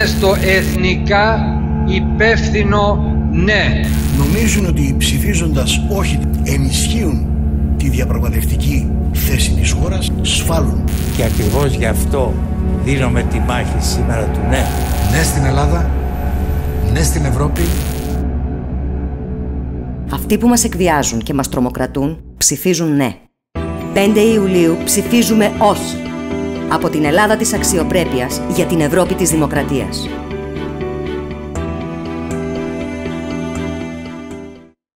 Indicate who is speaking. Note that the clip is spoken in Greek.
Speaker 1: Στο εθνικά υπεύθυνο ναι.
Speaker 2: Νομίζουν ότι ψηφίζοντας όχι ενισχύουν τη διαπραγματευτική θέση της χώρας, σφάλουν.
Speaker 3: Και ακριβώς γι' αυτό δίνουμε τη μάχη σήμερα του ναι.
Speaker 4: Ναι στην Ελλάδα, ναι στην Ευρώπη.
Speaker 5: Αυτοί που μας εκβιάζουν και μας τρομοκρατούν ψηφίζουν ναι. 5 Ιουλίου ψηφίζουμε όχι. Από την Ελλάδα της αξιοπρέπειας για την Ευρώπη της δημοκρατίας.